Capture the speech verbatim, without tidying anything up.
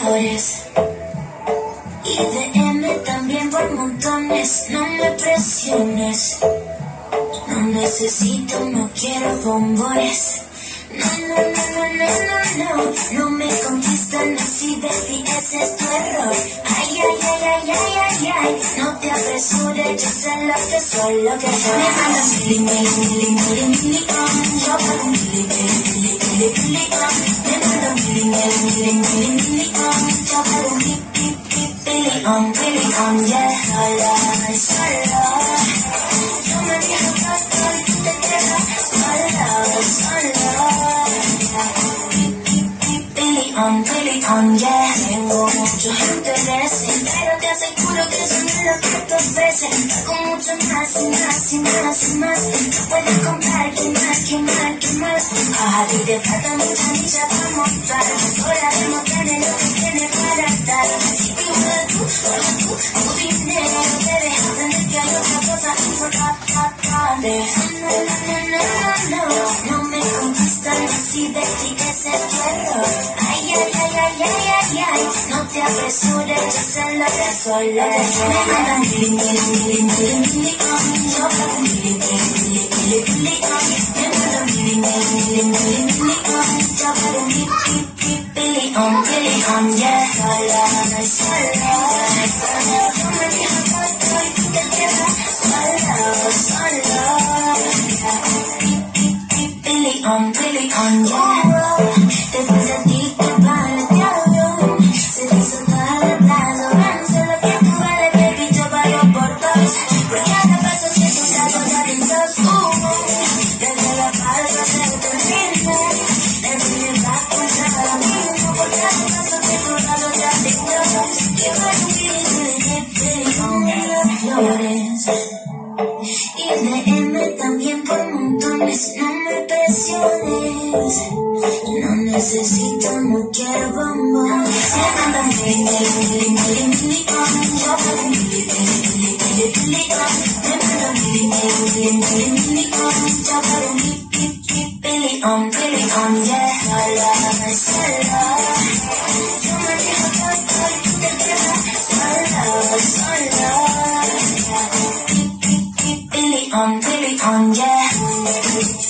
flores. Y de M también por montones. No me presiones. No necesito, no quiero bombones. No, no, no, no, no, no, no. No me conquistan así, baby, ese es tu error. Ay, ay, ay, ay, ay, ay, ay. No te apresures, yo sé lo que soy, lo que soy. Me mandan mili, mili, mili, mili, mili, on. Yo pago un mili, mili, mili, mili, mili, on. Me mandan mili, mili, mili, mili, mili, on. Yo pago un mili, mili, mili, on, mili, on, yeah. Sola, sola. Yo me dejo pastor, tú te quedas sola, sola. On, Billy on, yeah. Tengo muchos intereses, pero te aseguro que eso no es lo que te ofrece. Con mucho más y más y más y más. No puedes comprar, ¿qué más, qué más, qué más? A ti te falta mucha nicha para mostrar. Ahora demostraré lo que tienes para dar. Si tú, tú, hola tú, tu dinero no te deja aprender que hay otra cosa importante. No, no, no, no, no, no, no me conquistan así, baby, ese es tu error. Ay, ay, ay, ay, ay, ay, ay, no te apresures, yo sé lo que soy, lo que soy. Me mandan mili, mili, mili, mili, mili, on. Yo pago mili, mili, mili, mili, mili, on. Me mandan mili, mili, mili, mili, mili, on. Yo pago mili, mili, mili, on, mili, on, yeah. Sola, sola. Yo me dejo pastor y tú te quedas sola, sola. Billy on, Billy on, yeah. Te fuiste a ti, te vale el diablo. Se te hizo toda la plaza. No sé lo que tú vales, baby, yo pago por dos. Por cada paso que tú das, son talentos. Uh, desde la falsa se te rinde. Desde mi back contra lo mismo. Por cada paso que tú das, son talentos. Que para un Billy, Billy on las flores. Y de M también por montones. No me presiones. No necesito, no quiero bombones. Me mandan mili, mili, mili, mili, mili, on. Yo pago mili, mili, mili, mili, mili, on. Me mandan mili, mili, mili, mili, mili, on. Yo pago mili, mili, mili, on, mili, on, yeah. Sola, sola. Yo me dejo pastor y tú te quedas sola, sola. Billy on, Billy on, yeah.